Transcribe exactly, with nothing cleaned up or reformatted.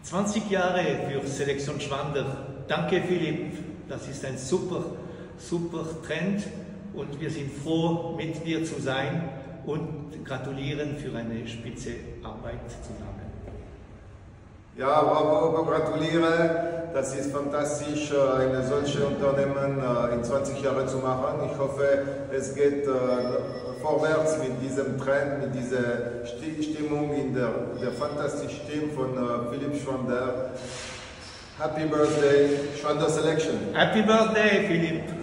zwanzig Jahre für Selektion Schwander. Danke Philipp, das ist ein super, super Trend und wir sind froh, mit dir zu sein und gratulieren für eine spitze Arbeit zusammen. Ja, bravo, gratuliere. Das ist fantastisch, eine solche Unternehmen in zwanzig Jahren zu machen. Ich hoffe, es geht vorwärts mit diesem Trend, mit dieser Stimmung in der, der fantastischen Team von Philipp Schwander. Happy Birthday, Schwander Selection. Happy Birthday, Philipp.